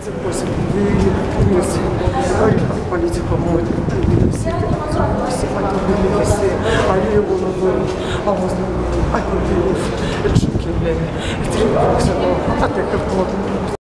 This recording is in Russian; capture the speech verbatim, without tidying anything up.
c'est possible. Oui, aussi. Oui, политику могут привести. Все подобные все. А я его назвал. А он знал. А я его. Это шокирование. Это шокирование. А ты как